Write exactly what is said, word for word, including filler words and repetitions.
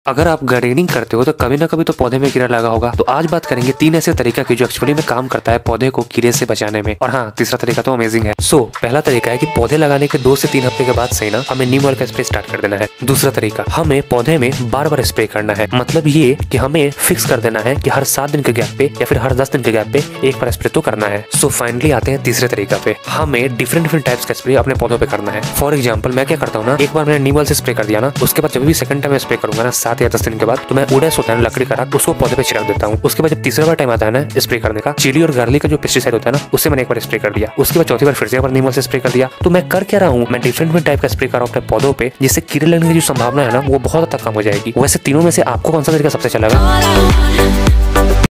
अगर आप गार्डनिंग करते हो तो कभी ना कभी तो पौधे में कीड़ा लगा होगा। तो आज बात करेंगे तीन ऐसे तरीका की जो एक्चुअली में काम करता है पौधे को कीड़े से बचाने में। और हाँ, तीसरा तरीका तो अमेजिंग है। सो so, पहला तरीका है कि पौधे लगाने के दो से तीन हफ्ते के बाद से ना हमें नीम ऑयल का स्प्रे स्टार्ट कर देना है। दूसरा तरीका, हमें पौधे में बार बार स्प्रे करना है। मतलब ये कि हमें फिक्स कर देना है कि हर सात दिन के गैप पे या फिर हर दस दिन के गैप पे एक बार स्प्रे तो करना है। सो so, फाइनली आते हैं तीसरे तरीका पे, हमें डिफरेंट डिफरेंट टाइप्स का स्प्रे अपने पौधों पे करना है। फॉर एग्जाम्पल मैं क्या करता हूँ ना, एक बार मैंने नीम ऑयल से स्प्रे कर दिया ना, उसके बाद जब भी सेकंड टाइम स्प्रे करूंगा ना सात या दस दिन के बाद, तो मैं उड़ेस होता है लकड़ी का राख, उसको पौधे पे छिड़क देता हूँ। उसके बाद जब तीसरा बार टाइम आता है ना स्प्रे करने का, चिली और गार्लिक का जो पेस्टिसाइड होता है ना, उससे मैंने एक बार स्प्रे कर दिया। उसके बाद चौथी बार फिर से एक बार नीम ऑयल से स्प्रे कर दिया। तो मैं कर क्या रहा हूँ, मैं डिफरेंट डिफरेंट टाइप का स्प्रे कर रहा हूँ अपने पौधों पे, जिससे कीड़े लगने की जो संभावना है ना वो बहुत हद तक कम हो जाएगी। वैसे तीनों में से आपको कौन सा तरीका सबसे अच्छा लगा?